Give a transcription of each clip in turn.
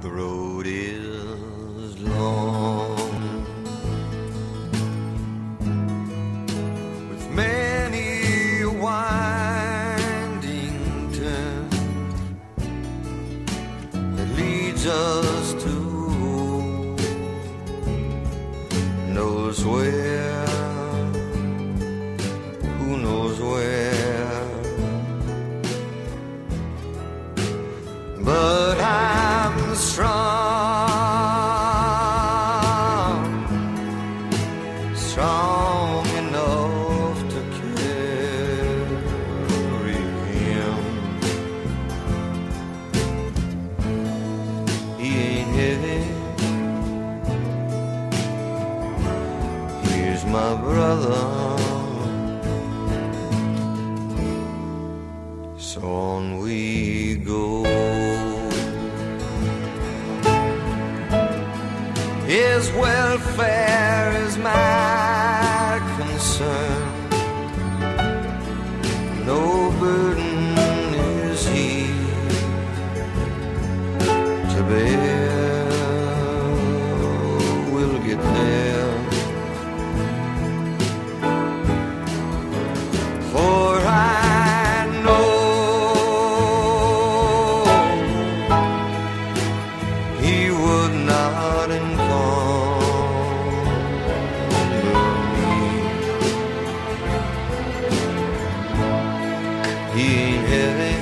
The road is long, with many a winding turn that leads us to who knows where, who knows where. But I'm strong enough to carry him. He ain't heavy, he's my brother. So on we go. His welfare is my concern. No burden is he to bear. We'll get there. For I know he would not He ain't heavy,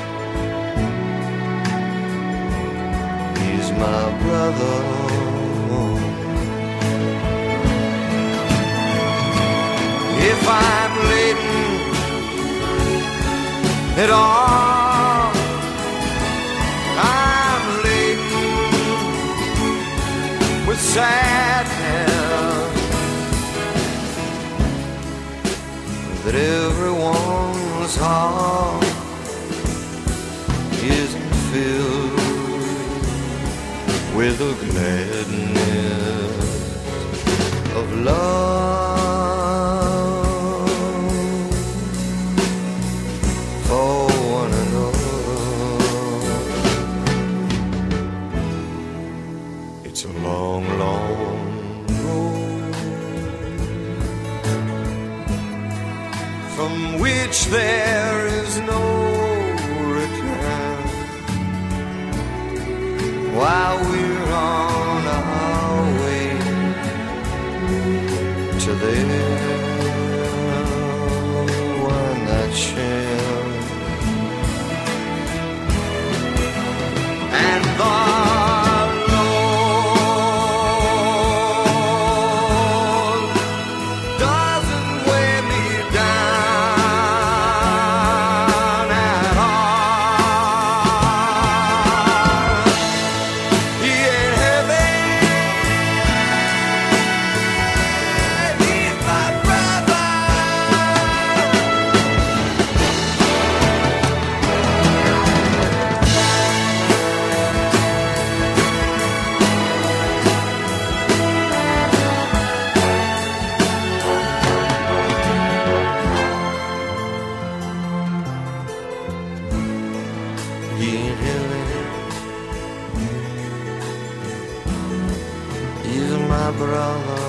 he's my brother. If I'm laden at all, I'm laden with sadness that everyone's heart isn't filled with the gladness of love for one another. It's a long, long road from which there is no return. While we're on our way to there, why not share? And the Lord doesn't weigh me down at all. He ain't heavy, he's my brother. He ain't heavy, he's my brother.